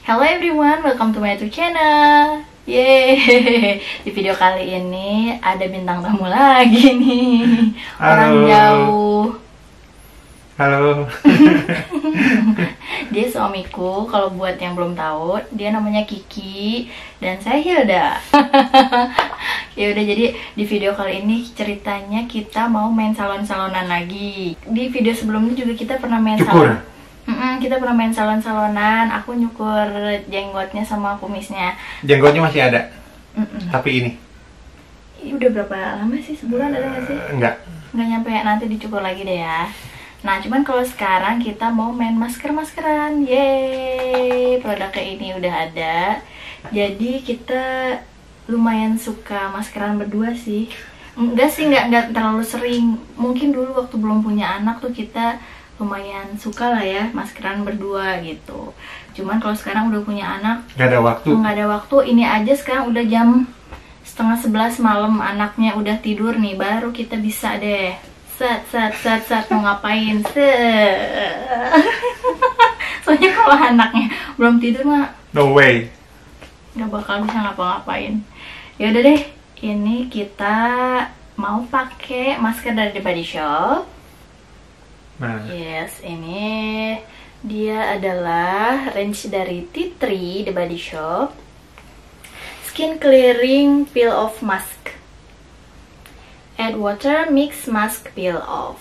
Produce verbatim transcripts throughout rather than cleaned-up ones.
Hello everyone, welcome to my YouTube channel. Yeay, di video kali ini ada bintang tamu lagi nih. Orang Halo. jauh. Halo. Dia suamiku, kalau buat yang belum tahu, dia namanya Kiki dan saya Hilda. Ya udah, jadi di video kali ini ceritanya kita mau main salon-salonan lagi. Di video sebelumnya juga kita pernah main Cukur. salon. Mm-mm, kita pernah main salon-salonan. Aku nyukur jenggotnya sama kumisnya. Jenggotnya masih ada. Mm-mm. Tapi ini Ih, udah berapa lama sih? Sebulan ada nggak sih? eh, enggak. Nggak nyampe, nanti dicukur lagi deh ya. Nah, cuman kalau sekarang kita mau main masker-maskeran. Yeay, produknya ini udah ada. Jadi kita lumayan suka maskeran berdua sih. Enggak sih, enggak, enggak terlalu sering. Mungkin dulu waktu belum punya anak tuh kita lumayan suka lah ya maskeran berdua gitu. Cuman kalau sekarang udah punya anak, Enggak ada waktu. nggak ada waktu. Ini aja sekarang udah jam setengah sebelas malam, anaknya udah tidur nih, baru kita bisa deh set set set set mau ngapain set. Soalnya kalau anaknya belum tidur mah No way. nggak bakal bisa ngapa-ngapain. Ya udah deh, ini kita mau pakai masker dari The Body Shop. Nah, Yes, ini dia adalah range dari Tea Tree The Body Shop Skin Clearing Peel Off Mask. Add water, mix mask peel off.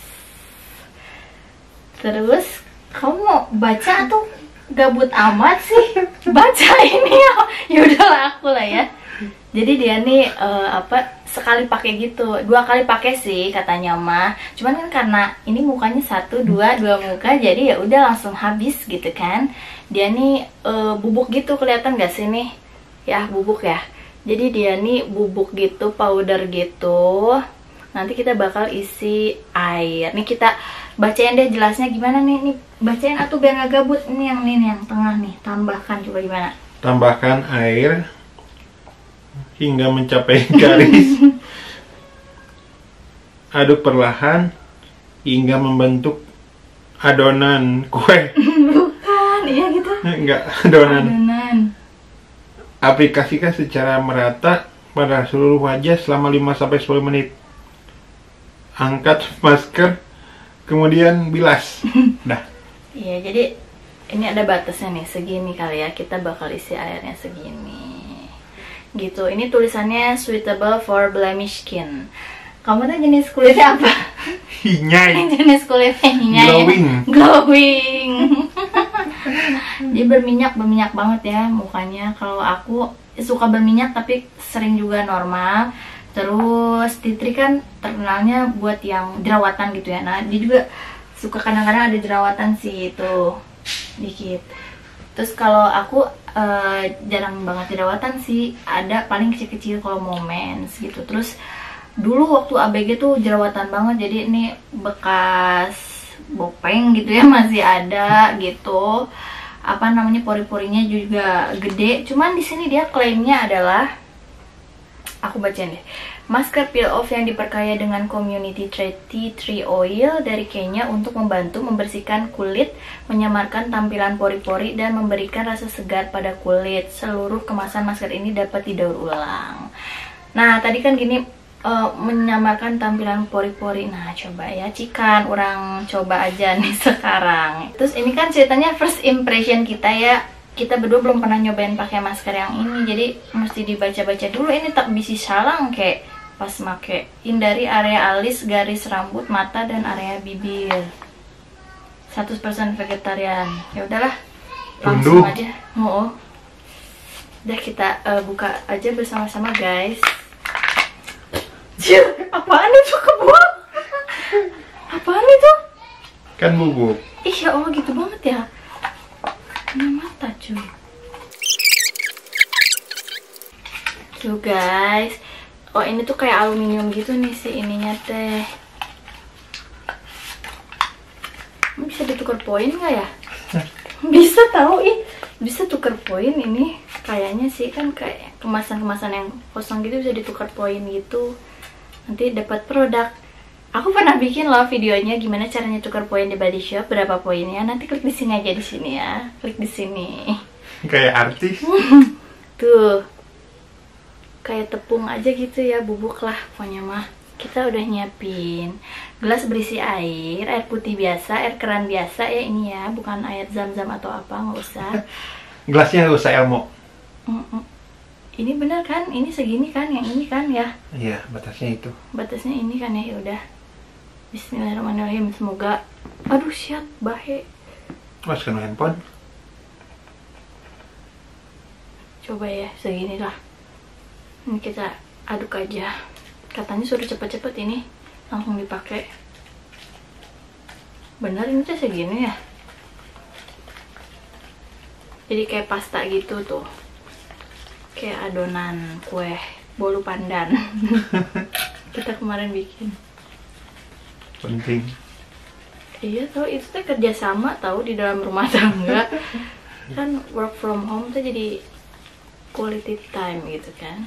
Terus kamu mau baca tuh gabut amat sih. Baca ini ya. Yaudahlah, aku lah ya. Jadi dia nih eh, apa sekali pakai gitu, dua kali pakai sih katanya mah. Cuman kan karena ini mukanya satu, dua, dua muka, jadi ya udah langsung habis gitu kan. Dia nih eh, bubuk gitu, kelihatan gak sih nih? Ya bubuk ya. Jadi dia nih bubuk gitu, powder gitu. Nanti kita bakal isi air. Nih kita bacain deh jelasnya gimana nih. Nih bacain atau biar gak gabut. Ini yang ini nih, yang tengah nih. Tambahkan coba gimana? tambahkan air hingga mencapai garis. Aduk perlahan hingga membentuk adonan kue. Bukan, iya gitu. Enggak, adonan. Adonan. Aplikasikan secara merata pada seluruh wajah selama lima sampai sepuluh menit. Angkat masker, kemudian bilas. Dah. Iya, jadi ini ada batasnya nih, segini kali ya. Kita bakal isi airnya segini. Gitu. Ini tulisannya suitable for blemish skin. Kamu tuh jenis kulitnya apa? Hinyai. Jenis kulitnya hinyai. Glowing. Glowing. Dia berminyak, berminyak banget ya mukanya. Kalau aku suka berminyak tapi sering juga normal. Terus Tea Tree kan terkenalnya buat yang jerawatan gitu ya. Nah, dia juga suka kadang-kadang ada jerawatan sih itu dikit. Terus kalau aku uh, jarang banget jerawatan sih, ada paling kecil-kecil kalau mau mens gitu. Terus dulu waktu A B G tuh jerawatan banget, jadi ini bekas bopeng gitu ya masih ada gitu. Apa namanya, pori-porinya juga gede. Cuman di sini dia klaimnya adalah, aku bacain deh. Masker peel off yang diperkaya dengan community trait tea tree oil dari Kenya untuk membantu membersihkan kulit, menyamarkan tampilan pori-pori, dan memberikan rasa segar pada kulit. Seluruh kemasan masker ini dapat didaur ulang. Nah, tadi kan gini, uh, menyamarkan tampilan pori-pori. Nah, coba ya, cikan orang coba aja nih sekarang. Terus ini kan ceritanya first impression kita ya. Kita berdua belum pernah nyobain pakai masker yang ini, jadi mesti dibaca-baca dulu. Ini tak bisa salah kayak pas make. Hindari area alis, garis rambut, mata, dan area bibir. seratus persen vegetarian. Ya udahlah, langsung Tunduk. aja. Oh, udah kita uh, buka aja bersama-sama guys. Cil, apaan itu kebuang? Apaan itu? Kan bubuk. Ih ya Allah, gitu banget ya. Ini mata cuy. Tuh guys. Oh, ini tuh kayak aluminium gitu nih si ininya teh. Bisa ditukar poin nggak ya? Bisa tahu ih. Bisa tukar poin ini. Kayaknya sih kan kayak kemasan-kemasan yang kosong gitu bisa ditukar poin gitu. Nanti dapat produk. Aku pernah bikin loh videonya gimana caranya tukar poin di Body Shop, berapa poinnya. Nanti klik di sini aja, di sini ya. Klik di sini. Kayak artis. Tuh, kayak tepung aja gitu ya, bubuk lah pokoknya mah. Kita udah nyiapin gelas berisi air, air putih biasa, air keran biasa ya ini ya, bukan air zam-zam atau apa, nggak usah. Gelasnya nggak usah Elmo. Mm-mm. Ini bener kan? Ini segini kan? Yang ini kan ya? Iya, batasnya itu. Batasnya ini kan ya? Ya udah. Bismillahirrahmanirrahim. Semoga. Aduh, siap bahe. Masukkan handphone. Coba ya, segini lah. Ini kita aduk aja. Katanya suruh cepet-cepet ini langsung dipakai. Bener ini tuh segini ya? Jadi kayak pasta gitu tuh. Kayak adonan kue bolu pandan. Kita kemarin bikin. Penting. Iya tau, itu tuh kerjasama tahu di dalam rumah tangga. Kan work from home tuh jadi quality time gitu kan.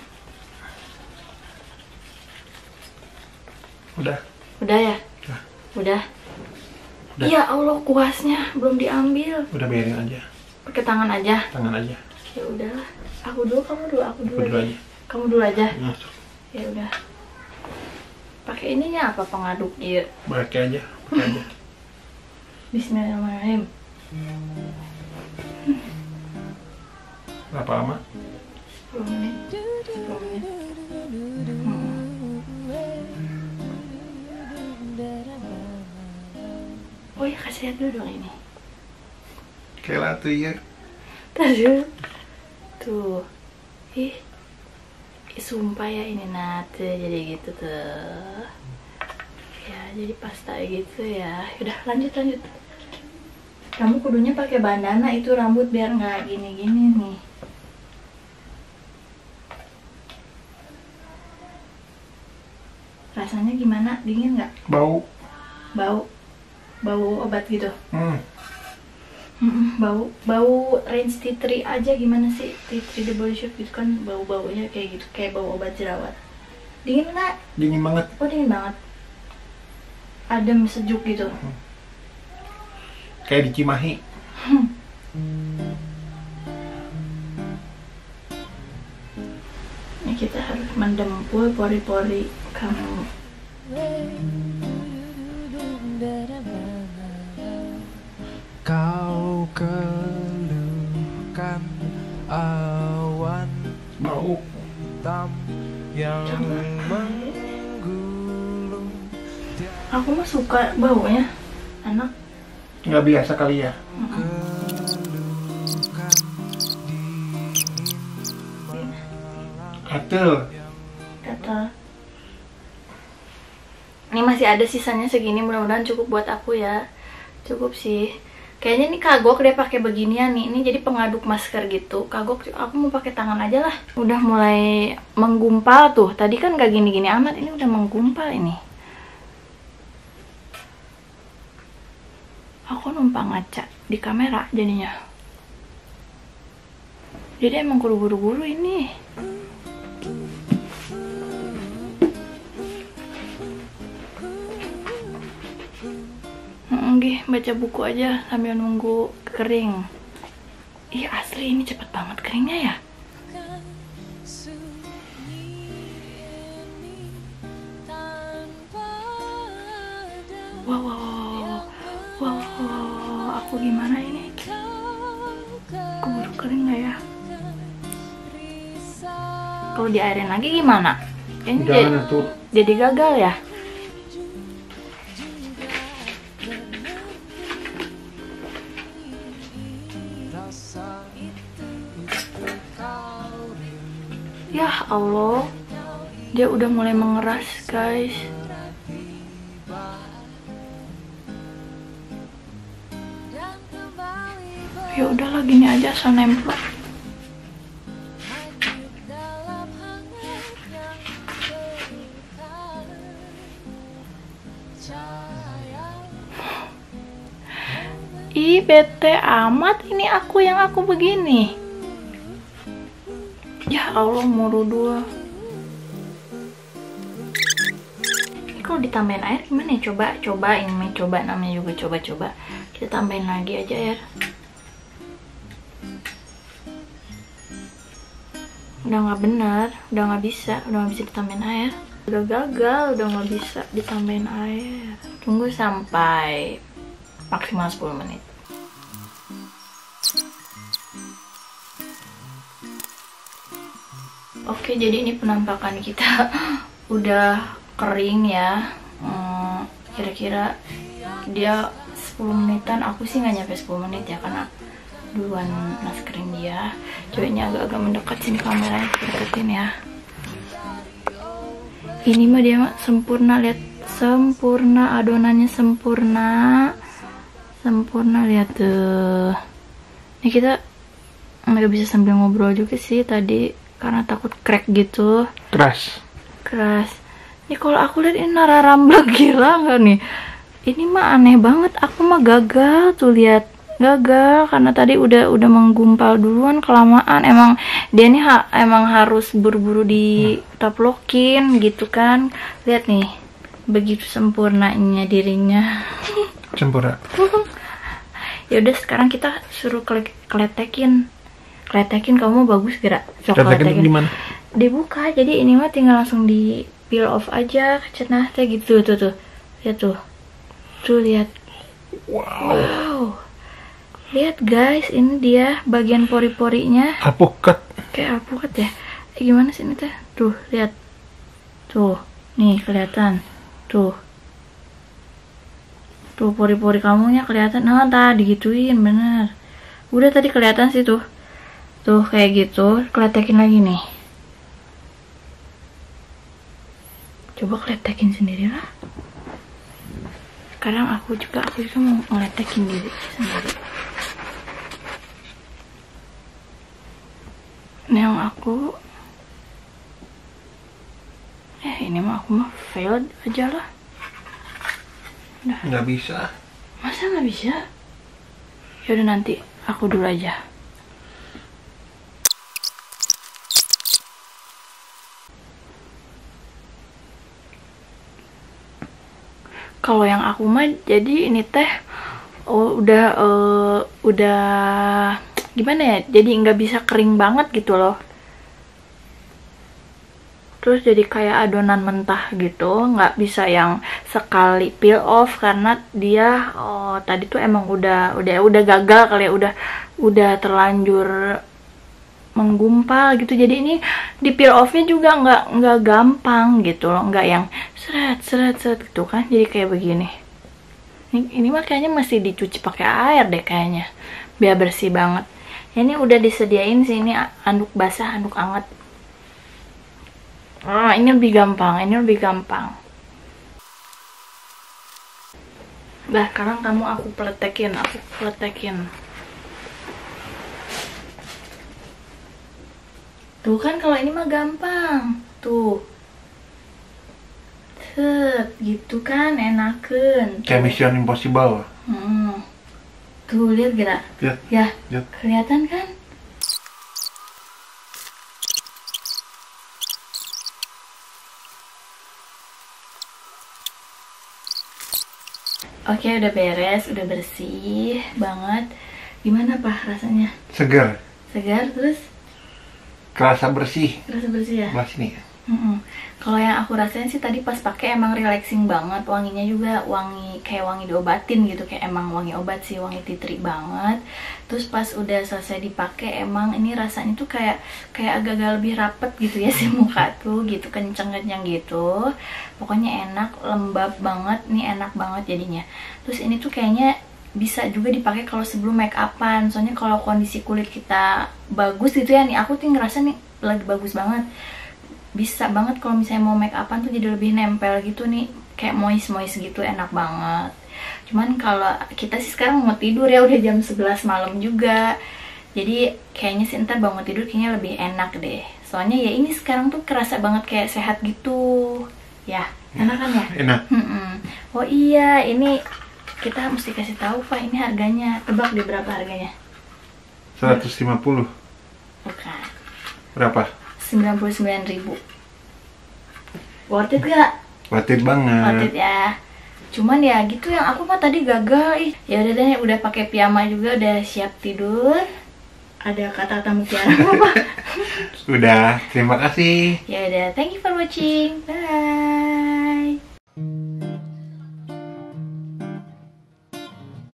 Udah. Udah ya? Udah. Udah. Udah. Ya Allah, kuasnya belum diambil. Udah biarin aja. Pakai tangan aja. Tangan aja. Ya udahlah. Aku dulu, kamu dulu, aku dulu, Aku dulu aja. aja. Kamu dulu aja. Masuk. Ya udah. Pakai ininya apa pengaduk iya? Pakai aja. Pakai aja. Bismillahirrahmanirrahim. Berapa lama? sepuluh menit. sepuluh menit. Hmm. Oh ya, kasih lihat dulu dong ini. Kayak tuh ya. Tuh. Tuh. Ih. Ih, sumpah ya ini nate jadi gitu tuh. Ya, jadi pasta gitu ya. Udah, lanjut lanjut. Kamu kudunya pakai bandana itu rambut biar nggak gini-gini nih. Rasanya gimana? Dingin nggak? Bau. Bau. Bau obat gitu. Hmm. Mm-mm, bau bau range tea tree aja gimana sih? Tea tree The Body Shop gitu kan bau-baunya kayak gitu, kayak bau obat jerawat. Dingin nggak? Dingin banget. Oh, dingin banget. Adem sejuk gitu. Kayak di Cimahi. Ini kita harus mendempul pori-pori kamu. Kau keluhkan awan Bau. hitam yang menggulung. Aku mah suka baunya, enak. Nggak biasa kali ya. Atul. Gatal. Ini masih ada sisanya segini, mudah-mudahan cukup buat aku ya. Cukup sih. Kayaknya ini kagok dia pakai beginian nih. Ini jadi pengaduk masker gitu. Kagok aku mau pakai tangan aja lah. Udah mulai menggumpal tuh. Tadi kan gak gini-gini amat, ini udah menggumpal ini. Aku numpang ngaca di kamera jadinya. Jadi emang kudu buru-buru ini. Nggih, baca buku aja sambil nunggu kering. Iya asli ini cepet banget keringnya ya. Wow, wow, wow, wow, wow, aku gimana ini? Keburu kering nggak ya? Kalau diairin lagi gimana? Ini jadi, jadi gagal ya? Ya Allah, dia udah mulai mengeras guys. Ya udahlah gini aja asal nempel. Ih, bete amat ini aku yang aku begini. Ya Allah, muru dua. Ini kalau ditambahin air gimana ya? Coba, coba ini coba namanya juga coba-coba. Kita tambahin lagi aja air. udah nggak bener, udah nggak bisa, udah nggak bisa ditambahin air, udah gagal, udah nggak bisa ditambahin air. Tunggu sampai maksimal sepuluh menit. Oke, jadi ini penampakan kita udah kering ya. Hmm, kira-kira dia sepuluh menitan, aku sih nggak nyampe sepuluh menit ya, karena duluan naskerin dia. Coba ini agak-agak mendekat sini kameranya, deketin ya. Ini mah dia mah sempurna, lihat, sempurna, adonannya sempurna, sempurna, lihat tuh. Ini kita nggak bisa sambil ngobrol juga sih tadi karena takut crack gitu. Keras. Keras. Ini kalau aku lihat ini nararambak, gila nggak nih? Ini mah aneh banget. Aku mah gagal tuh, lihat, gagal karena tadi udah udah menggumpal duluan, kelamaan. Emang dia nih ha, emang harus buru-buru ditaplokin gitu kan. Lihat nih, begitu sempurnanya dirinya. Sempurna. Ya udah, sekarang kita suruh kle kletekin. Kletekin, kamu mau bagus gerak? Kletekin gimana? Dibuka, jadi ini mah tinggal langsung di peel off aja kacetnya teh gitu tuh tuh. Lihat tuh. Tuh lihat. Wow. Wow. Lihat guys, ini dia bagian pori-porinya. Alpukat. Kayak alpukat ya. Eh, gimana sih ini teh? Tuh, lihat. Tuh, nih kelihatan. Tuh. Tuh pori-pori kamunya kelihatan. Nah, tadi digituin bener. Udah tadi kelihatan sih tuh. Tuh kayak gitu, kletekin lagi nih. Coba kletekin sendirilah. Sekarang aku juga aku juga mau ngeletekin diri sendiri. Ini yang aku, eh ini mah aku mah failed aja lah. Udah. Nggak bisa. Masa nggak bisa? Yaudah nanti aku dulu aja. Kalau yang aku mah jadi ini teh oh, udah uh, udah gimana ya, jadi nggak bisa kering banget gitu loh, terus jadi kayak adonan mentah gitu, nggak bisa yang sekali peel off karena dia oh, tadi tuh emang udah udah udah gagal kali ya, udah udah terlanjur menggumpal gitu. Jadi ini di peel offnya juga nggak nggak gampang gitu loh, nggak yang seret seret seret gitu kan, jadi kayak begini. Ini, ini mah kayaknya masih dicuci pakai air deh kayaknya biar bersih banget. Ini udah disediain sih, ini anduk basah, anduk anget. Ah, ini lebih gampang, ini lebih gampang. Bah, sekarang kamu aku pletekin, aku pletekin. Tuh kan kalau ini mah gampang. Tuh. Set, gitu kan, enakan. Kayak Mission Impossible. Hmm. Tuh, lihat gerak. Lihat. Ya, Lihat. kelihatan kan? Oke, udah beres, udah bersih banget. Gimana Pak rasanya? Segar. Segar, terus? Kerasa bersih. Kerasa bersih ya? Sebelah sini. Mm-mm. Kalau yang aku rasain sih tadi pas pakai emang relaxing banget, wanginya juga wangi kayak wangi diobatin gitu, kayak emang wangi obat sih, wangi tea tree banget. Terus pas udah selesai dipakai emang ini rasanya tuh kayak kayak agak-agak lebih rapet gitu ya si muka tuh, gitu kenceng-kenceng gitu. Pokoknya enak, lembab banget, nih enak banget jadinya. Terus ini tuh kayaknya bisa juga dipakai kalau sebelum make upan, soalnya kalau kondisi kulit kita bagus gitu ya, nih aku tuh ngerasa nih lagi bagus banget, bisa banget kalau misalnya mau make upan tuh jadi lebih nempel gitu nih, kayak moist moist gitu, enak banget. Cuman kalau kita sih sekarang mau tidur ya, udah jam sebelas malam juga, jadi kayaknya sih ntar bangun tidur kayaknya lebih enak deh, soalnya ya ini sekarang tuh kerasa banget kayak sehat gitu ya. Enak kan ya? Enak. Hmm-mm. Oh iya, ini kita mesti kasih tahu Pak, ini harganya. Tebak di berapa harganya? seratus lima puluh. Bukan. Berapa? sembilan puluh sembilan ribu. Worth it gak? Worth it banget. Worth it ya. Cuman ya gitu, yang aku mah tadi gagal. Ih, ya udah deh, udah pakai piyama juga, udah siap tidur. ada kata-kata mutiara apa? Udah, terima kasih. Ya udah, thank you for watching. Bye.